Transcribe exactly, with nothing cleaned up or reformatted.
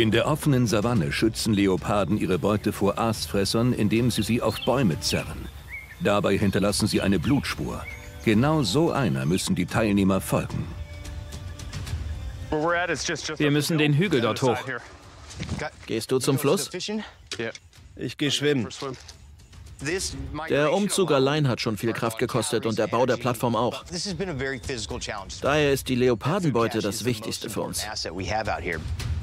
In der offenen Savanne schützen Leoparden ihre Beute vor Aasfressern, indem sie sie auf Bäume zerren. Dabei hinterlassen sie eine Blutspur. Genau so einer müssen die Teilnehmer folgen. Wir müssen den Hügel dort hoch. Gehst du zum Fluss? Ich gehe schwimmen. Der Umzug allein hat schon viel Kraft gekostet und der Bau der Plattform auch. Daher ist die Leopardenbeute das Wichtigste für uns.